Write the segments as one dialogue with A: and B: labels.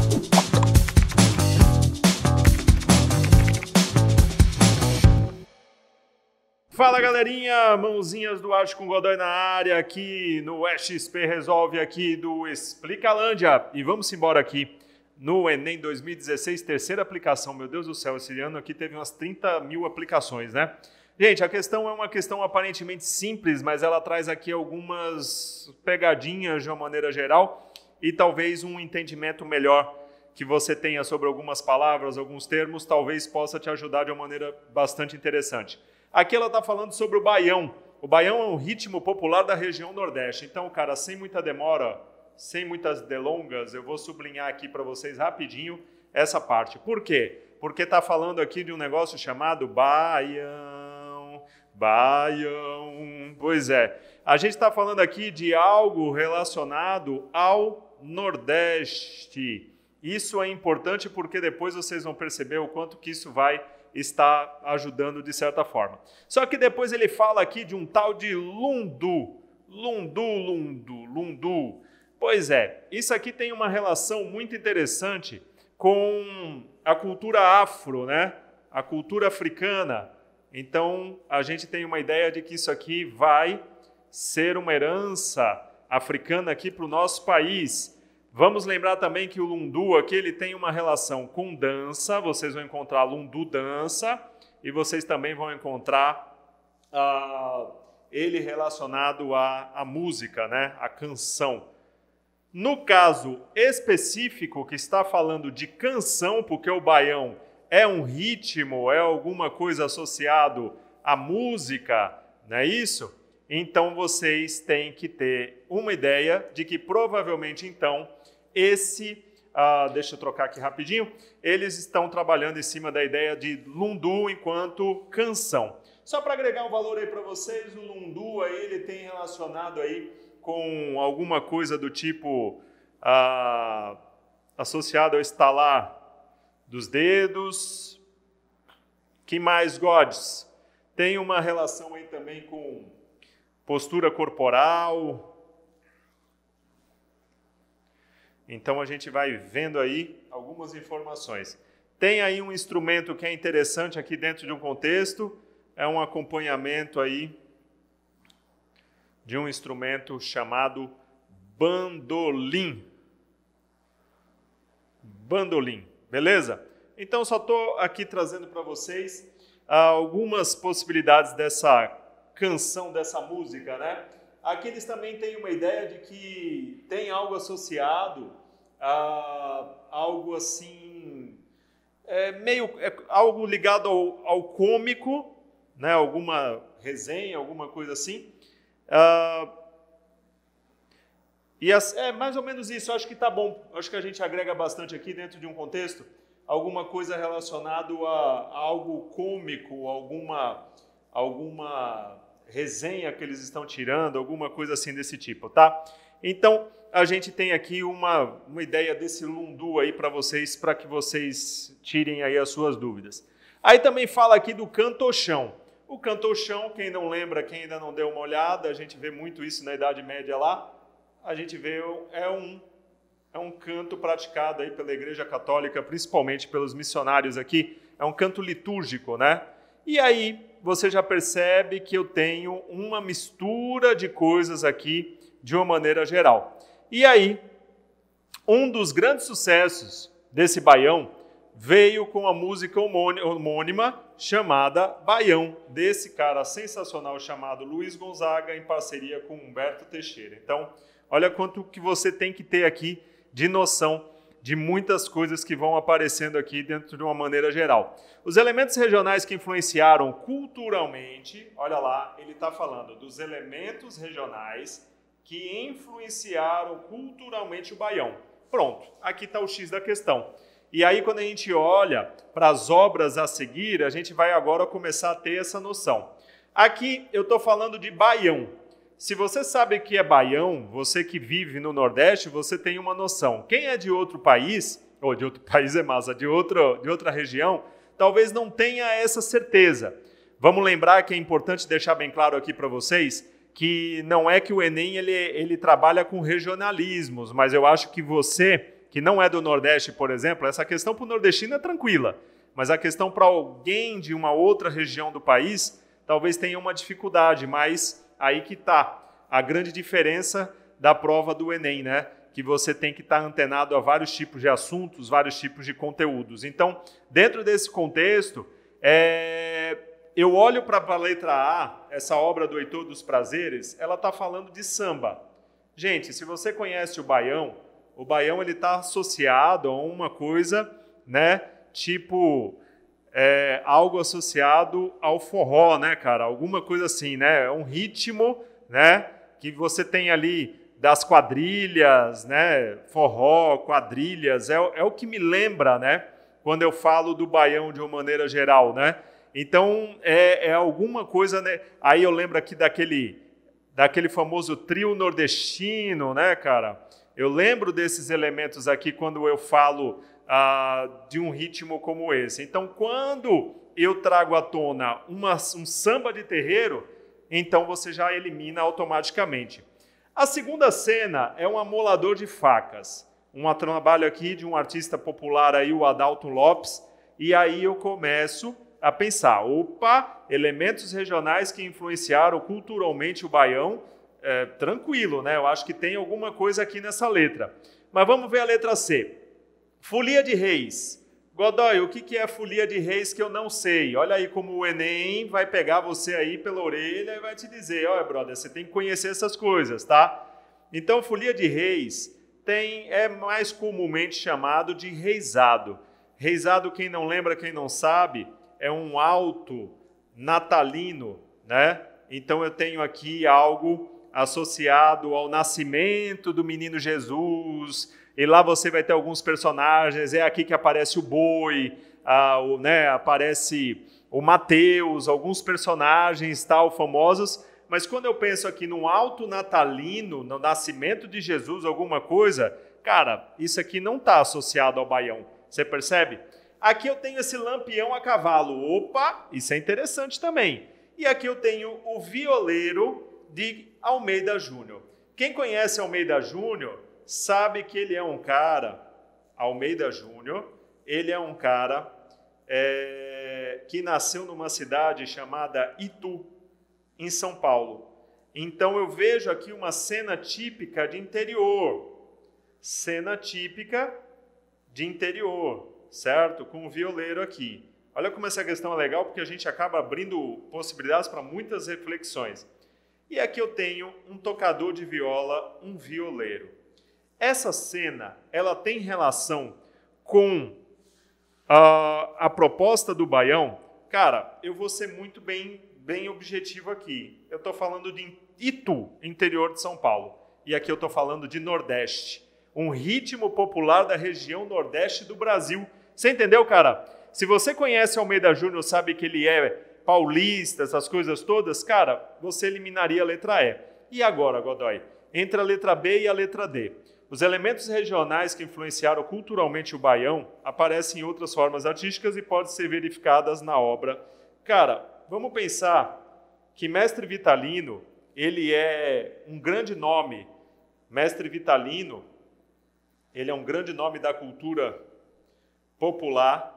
A: Fala galerinha, mãozinhas do Arte com Godoy na área, aqui no XP Resolve aqui do Explicalândia. E vamos embora aqui no Enem 2016, terceira aplicação. Meu Deus do céu, esse ano aqui teve umas 30 mil aplicações, né? Gente, a questão é uma questão aparentemente simples, mas ela traz aqui algumas pegadinhas de uma maneira geral e talvez um entendimento melhor que você tenha sobre algumas palavras, alguns termos, talvez possa te ajudar de uma maneira bastante interessante. Aqui ela está falando sobre o baião. O baião é um ritmo popular da região Nordeste. Então, cara, sem muita demora, sem muitas delongas, eu vou sublinhar aqui para vocês rapidinho essa parte. Por quê? Porque está falando aqui de um negócio chamado baião. Baião. Pois é. A gente está falando aqui de algo relacionado ao Nordeste. Isso é importante porque depois vocês vão perceber o quanto que isso vai está ajudando de certa forma. Só que depois ele fala aqui de um tal de lundu. Lundu. Pois é, isso aqui tem uma relação muito interessante com a cultura afro, né? A cultura africana. Então, a gente tem uma ideia de que isso aqui vai ser uma herança africana aqui para o nosso país. Vamos lembrar também que o lundu aqui ele tem uma relação com dança, vocês vão encontrar lundu dança e vocês também vão encontrar ele relacionado à música, né? A canção. No caso específico que está falando de canção, porque o baião é um ritmo, é alguma coisa associado à música, não é isso? Então vocês têm que ter uma ideia de que provavelmente então deixa eu trocar aqui rapidinho, eles estão trabalhando em cima da ideia de lundu enquanto canção. Só para agregar um valor aí para vocês, o lundu aí, ele tem relacionado aí com alguma coisa do tipo associado ao estalar dos dedos. Que mais, Gods? Tem uma relação aí também com postura corporal. Então, a gente vai vendo aí algumas informações. Tem aí um instrumento que é interessante aqui dentro de um contexto, é um acompanhamento aí de um instrumento chamado bandolim. Bandolim, beleza? Então, só estou aqui trazendo para vocês algumas possibilidades dessa canção, dessa música, né? Aqui eles também têm uma ideia de que tem algo associado a algo assim, algo ligado ao cômico, né? Alguma resenha, alguma coisa assim. É mais ou menos isso, acho que tá bom. Acho que a gente agrega bastante aqui dentro de um contexto, alguma coisa relacionada a algo cômico, alguma resenha que eles estão tirando, alguma coisa assim desse tipo, tá? Então, a gente tem aqui uma ideia desse lundu aí para que vocês tirem aí as suas dúvidas. Aí também fala aqui do cantochão. O cantochão, quem não lembra, quem ainda não deu uma olhada, a gente vê muito isso na Idade Média lá, a gente vê, é um canto praticado aí pela Igreja Católica, principalmente pelos missionários aqui, é um canto litúrgico, né? E aí, você já percebe que eu tenho uma mistura de coisas aqui de uma maneira geral. E aí, um dos grandes sucessos desse baião veio com a música homônima chamada Baião, desse cara sensacional chamado Luiz Gonzaga, em parceria com Humberto Teixeira. Então, olha quanto que você tem que ter aqui de noção de muitas coisas que vão aparecendo aqui dentro de uma maneira geral. Os elementos regionais que influenciaram culturalmente, olha lá, ele está falando dos elementos regionais que influenciaram culturalmente o baião. Pronto, aqui está o X da questão. E aí, quando a gente olha para as obras a seguir, a gente vai agora começar a ter essa noção. Aqui eu estou falando de baião. Se você sabe que é baião, você que vive no Nordeste, você tem uma noção. Quem é de outro país, ou de outro país é massa, de outra região, talvez não tenha essa certeza. Vamos lembrar que é importante deixar bem claro aqui para vocês que não é que o Enem ele trabalha com regionalismos, mas eu acho que você que não é do Nordeste, por exemplo, essa questão para o nordestino é tranquila, mas a questão para alguém de uma outra região do país talvez tenha uma dificuldade, mas aí que está a grande diferença da prova do Enem, né? Que você tem que estar antenado a vários tipos de assuntos, vários tipos de conteúdos. Então, dentro desse contexto, eu olho para a letra A, essa obra do Heitor dos Prazeres, ela está falando de samba. Gente, se você conhece o Baião ele está associado a uma coisa, né, tipo algo associado ao forró, né, cara? Alguma coisa assim, né? É um ritmo, né, que você tem ali das quadrilhas, né? Forró, quadrilhas, é o que me lembra, né? Quando eu falo do Baião de uma maneira geral, né? Então, é alguma coisa, né? Aí eu lembro aqui daquele famoso trio nordestino, né, cara? Eu lembro desses elementos aqui quando eu falo de um ritmo como esse. Então, quando eu trago à tona um samba de terreiro, então você já elimina automaticamente. A segunda cena é um amolador de facas. Um trabalho aqui de um artista popular, aí, o Adalto Lopes, e aí eu começo a pensar, elementos regionais que influenciaram culturalmente o Baião, tranquilo, né? Eu acho que tem alguma coisa aqui nessa letra. Mas vamos ver a letra C. Folia de Reis. Godoy, o que é folia de reis que eu não sei? Olha aí como o Enem vai pegar você aí pela orelha e vai te dizer, olha, brother, você tem que conhecer essas coisas, tá? Então, folia de reis é mais comumente chamado de reisado. Reisado, quem não lembra, quem não sabe, é um alto natalino, né? Então, eu tenho aqui algo associado ao nascimento do menino Jesus, e lá você vai ter alguns personagens, é aqui que aparece o boi, né, aparece o Mateus, alguns personagens tal, famosos, mas quando eu penso aqui no alto natalino, no nascimento de Jesus, alguma coisa, cara, isso aqui não está associado ao Baião, você percebe? Aqui eu tenho esse lampião a cavalo, isso é interessante também. E aqui eu tenho o violeiro de Almeida Júnior. Quem conhece Almeida Júnior sabe que ele é um cara, Almeida Júnior, ele é um cara que nasceu numa cidade chamada Itu, em São Paulo. Então eu vejo aqui uma cena típica de interior. Cena típica de interior, certo? Com o violeiro aqui. Olha como essa questão é legal, porque a gente acaba abrindo possibilidades para muitas reflexões. E aqui eu tenho um tocador de viola, um violeiro. Essa cena, ela tem relação com a proposta do Baião? Cara, eu vou ser muito bem objetivo aqui. Eu estou falando de Itu, interior de São Paulo. E aqui eu estou falando de Nordeste. Um ritmo popular da região Nordeste do Brasil. Você entendeu, cara? Se você conhece Almeida Júnior, sabe que ele é paulista, essas coisas todas, cara, você eliminaria a letra E. E agora, Godoy? Entre a letra B e a letra D. Os elementos regionais que influenciaram culturalmente o Baião aparecem em outras formas artísticas e podem ser verificadas na obra. Cara, vamos pensar que Mestre Vitalino, ele é um grande nome. Mestre Vitalino, ele é um grande nome da cultura popular,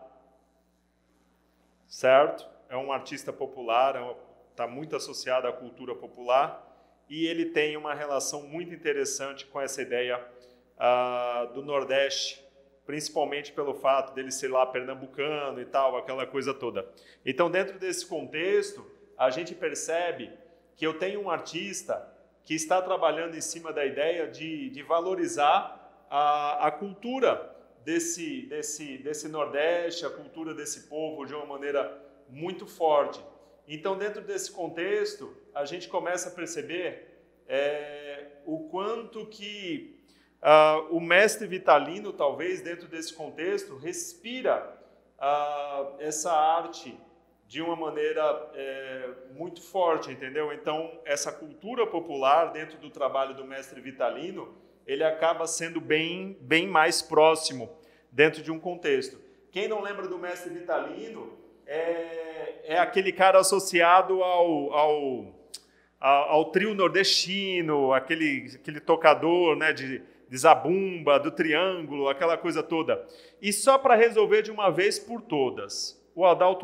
A: certo? É um artista popular, está muito associado à cultura popular, e ele tem uma relação muito interessante com essa ideia do Nordeste, principalmente pelo fato dele ser lá pernambucano e tal, aquela coisa toda. Então, dentro desse contexto, a gente percebe que eu tenho um artista que está trabalhando em cima da ideia de valorizar a cultura desse Nordeste, a cultura desse povo de uma maneira muito forte. Então, dentro desse contexto, a gente começa a perceber o quanto que o mestre Vitalino, talvez, dentro desse contexto, respira essa arte de uma maneira muito forte, entendeu? Então, essa cultura popular, dentro do trabalho do mestre Vitalino, ele acaba sendo bem mais próximo dentro de um contexto. Quem não lembra do mestre Vitalino é aquele cara associado ao trio nordestino, aquele tocador, né, de de zabumba, do triângulo, aquela coisa toda. E só para resolver de uma vez por todas, o Adalton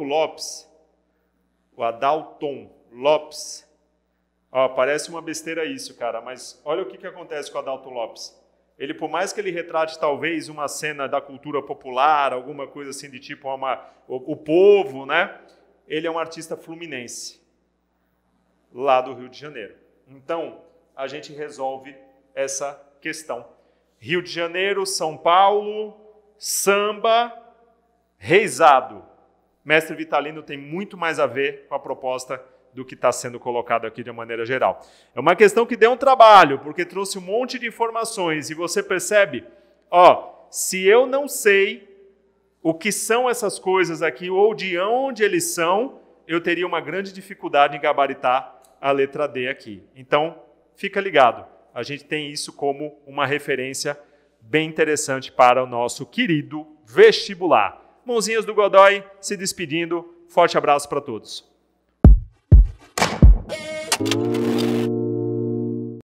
A: Lopes, ó, parece uma besteira isso, cara, mas olha o que acontece com o Adalton Lopes. Ele, por mais que ele retrate talvez uma cena da cultura popular, alguma coisa assim de tipo o povo, né? Ele é um artista fluminense, lá do Rio de Janeiro. Então, a gente resolve essa questão. Rio de Janeiro, São Paulo, samba, reizado. Mestre Vitalino tem muito mais a ver com a proposta do que está sendo colocado aqui de uma maneira geral. É uma questão que deu um trabalho, porque trouxe um monte de informações, e você percebe, ó, se eu não sei o que são essas coisas aqui, ou de onde eles são, eu teria uma grande dificuldade em gabaritar a letra D aqui. Então, fica ligado. A gente tem isso como uma referência bem interessante para o nosso querido vestibular. Mãozinhas do Godoy se despedindo. Forte abraço para todos.